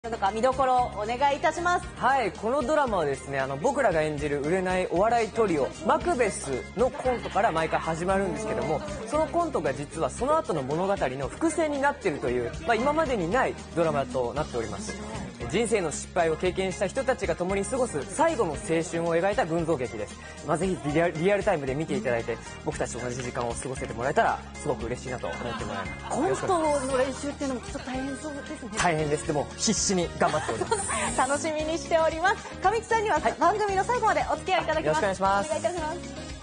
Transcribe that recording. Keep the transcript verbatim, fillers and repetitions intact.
とか見どころをお願いいたします。 はい、このドラマはですね、あの僕らが演じる売れないお笑いトリオマクベスのコントから毎回始まるんですけども、そのコントが実はその後の物語の伏線になっているという、まあ、今までにないドラマとなっております。人生の失敗を経験した人たちが共に過ごす最後の青春を描いた群像劇です。まあ、ぜひリアル、リアルタイムで見ていただいて、僕たちと同じ時間を過ごせてもらえたらすごく嬉しいなと思ってもらえます。 コントの練習っていうのもきっと大変そうですね。 大変です。でも必死に頑張っております楽しみにしております。神木さんには番組の最後までお付き合いいただきます。 よろしくお願いします。 お願いいたします。